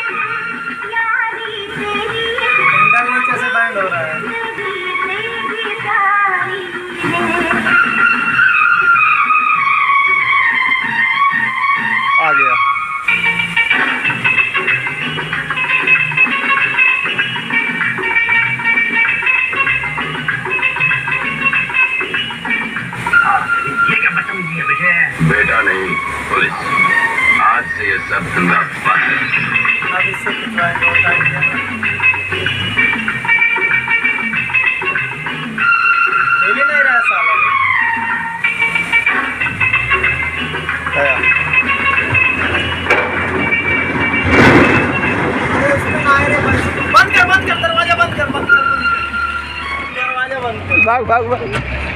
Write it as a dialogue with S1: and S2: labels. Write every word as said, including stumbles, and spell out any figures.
S1: Internet कैसे band हो रहा है?
S2: आ गया।
S3: ये क्या बदतमीजी है बेटे? बेटा नहीं, पुलिस। आज से ये सब धंधा बंद है।
S1: अब इससे कितना टाइम है? मिल ही नहीं रहा साला।
S2: आया।
S1: बंद कर बंद कर दरवाजा बंद कर बंद कर बंद कर दरवाजा बंद कर।
S2: भाग भाग भाग।